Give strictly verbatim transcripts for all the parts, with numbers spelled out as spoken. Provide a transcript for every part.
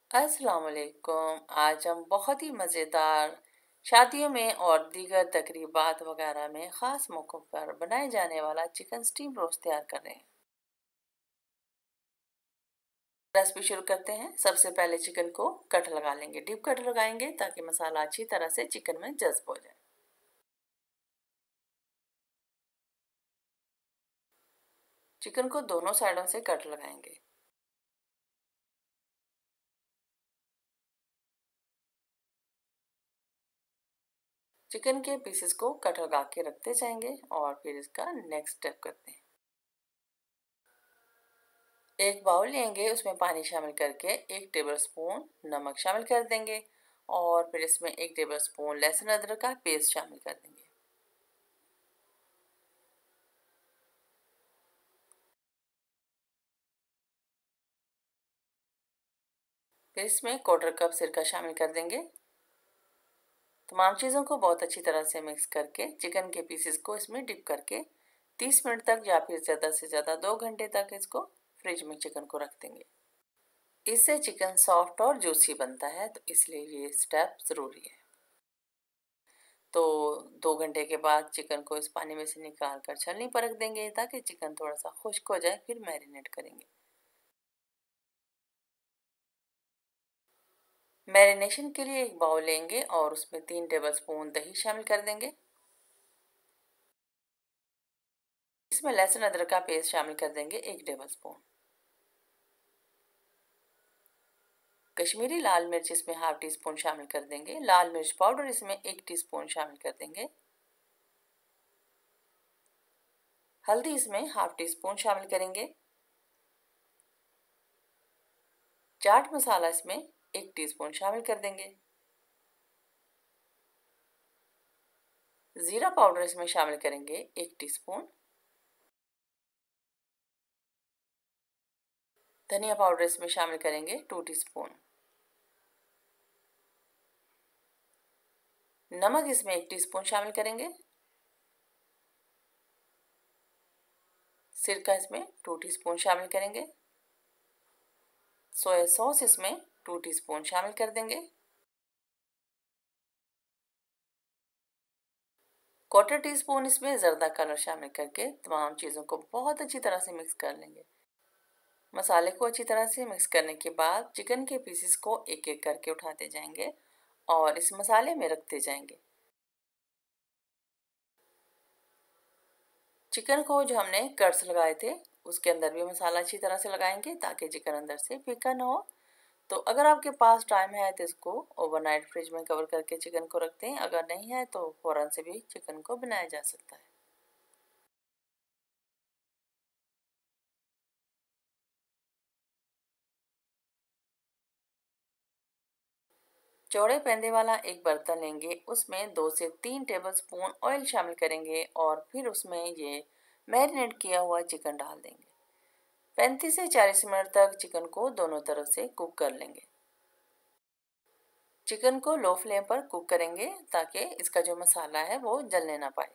अस्सलाम वालेकुम। आज हम बहुत ही मज़ेदार शादियों में और दीगर तकरीबात वगैरह में ख़ास मौक़ों पर बनाए जाने वाला चिकन स्टीम रोस्ट तैयार कर रहे हैं। रेसिपी शुरू करते हैं। सबसे पहले चिकन को कट लगा लेंगे, डीप कट लगाएंगे ताकि मसाला अच्छी तरह से चिकन में जज़्ब हो जाए। चिकन को दोनों साइडों से कट लगाएंगे। चिकन के पीसेस को कट लगा के रखते जाएंगे और फिर इसका नेक्स्ट स्टेप करते हैं। एक बाउल लेंगे, उसमें पानी शामिल करके एक टेबलस्पून नमक शामिल कर देंगे और फिर इसमें एक टेबलस्पून लहसुन अदरक का पेस्ट शामिल कर देंगे। फिर इसमें क्वार्टर कप सिरका शामिल कर देंगे। तमाम चीज़ों को बहुत अच्छी तरह से मिक्स करके चिकन के पीसेस को इसमें डिप करके तीस मिनट तक या फिर ज़्यादा से ज़्यादा दो घंटे तक इसको फ्रिज में चिकन को रख देंगे। इससे चिकन सॉफ्ट और जूसी बनता है, तो इसलिए ये स्टेप ज़रूरी है। तो दो घंटे के बाद चिकन को इस पानी में से निकाल कर छलनी पर रख देंगे ताकि चिकन थोड़ा सा खुश्क हो जाए, फिर मैरिनेट करेंगे। मैरिनेशन के लिए एक बाउल लेंगे और उसमें तीन टेबलस्पून दही शामिल कर देंगे। इसमें लहसुन अदरक का पेस्ट शामिल कर देंगे एक टेबलस्पून। कश्मीरी लाल मिर्च इसमें हाफ टी स्पून शामिल कर देंगे। लाल मिर्च पाउडर इसमें एक टीस्पून शामिल कर देंगे। हल्दी इसमें हाफ टी स्पून शामिल करेंगे। चाट मसाला इसमें एक टीस्पून शामिल कर देंगे। जीरा पाउडर इसमें शामिल करेंगे एक टीस्पून। धनिया पाउडर इसमें शामिल करेंगे टू टीस्पून। नमक इसमें एक टीस्पून शामिल करेंगे। सिरका इसमें टू टीस्पून शामिल करेंगे। सोया सॉस इसमें टू टीस्पून शामिल कर देंगे। क्वार्टर टी स्पून इसमें ज़र्दा कलर शामिल करके तमाम चीज़ों को बहुत अच्छी तरह से मिक्स कर लेंगे। मसाले को अच्छी तरह से मिक्स करने के बाद चिकन के पीसेस को एक एक करके उठाते जाएंगे और इस मसाले में रखते जाएंगे। चिकन को जो हमने कट्स लगाए थे उसके अंदर भी मसाला अच्छी तरह से लगाएंगे ताकि चिकन अंदर से फीका ना हो। तो अगर आपके पास टाइम है तो इसको ओवरनाइट फ्रिज में कवर करके चिकन को रखते हैं, अगर नहीं है तो फ़ौरन से भी चिकन को बनाया जा सकता है। चौड़े पैंदे वाला एक बर्तन लेंगे, उसमें दो से तीन टेबलस्पून ऑयल शामिल करेंगे और फिर उसमें ये मैरिनेट किया हुआ चिकन डाल देंगे। पैंतीस से चालीस मिनट तक चिकन को दोनों तरफ से कुक कर लेंगे। चिकन को लो फ्लेम पर कुक करेंगे ताकि इसका जो मसाला है वो जलने ना पाए।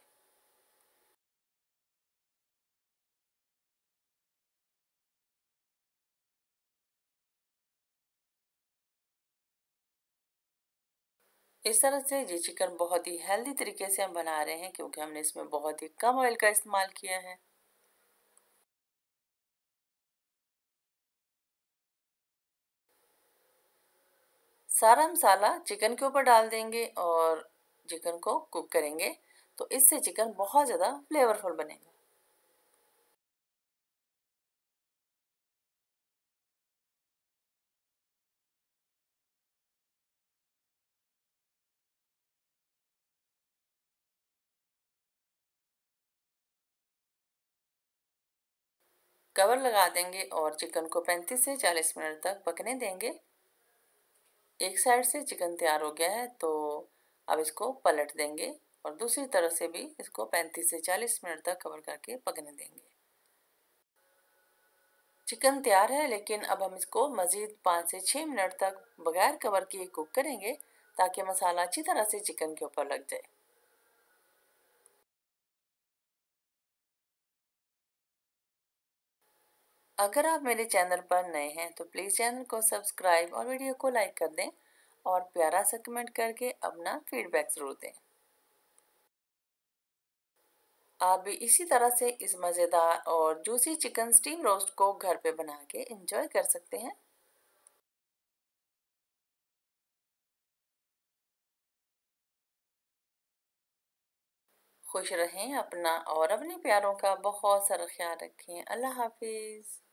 इस तरह से ये चिकन बहुत ही हेल्दी तरीके से हम बना रहे हैं क्योंकि हमने इसमें बहुत ही कम ऑयल का इस्तेमाल किया है। सारा मसाला चिकन के ऊपर डाल देंगे और चिकन को कुक करेंगे, तो इससे चिकन बहुत ज़्यादा फ्लेवरफुल बनेगा। कवर लगा देंगे और चिकन को पैंतीस से चालीस मिनट तक पकने देंगे। एक साइड से चिकन तैयार हो गया है तो अब इसको पलट देंगे और दूसरी तरफ से भी इसको पैंतीस से चालीस मिनट तक कवर करके पकने देंगे। चिकन तैयार है, लेकिन अब हम इसको मज़ीद पाँच से छः मिनट तक बगैर कवर किए कुक करेंगे ताकि मसाला अच्छी तरह से चिकन के ऊपर लग जाए। अगर आप मेरे चैनल पर नए हैं तो प्लीज़ चैनल को सब्सक्राइब और वीडियो को लाइक कर दें और प्यारा सा कमेंट करके अपना फीडबैक ज़रूर दें। आप भी इसी तरह से इस मज़ेदार और जूसी चिकन स्टीम रोस्ट को घर पे बना के एंजॉय कर सकते हैं। खुश रहें, अपना और अपने प्यारों का बहुत सारा ख्याल रखें। अल्लाह हाफिज़।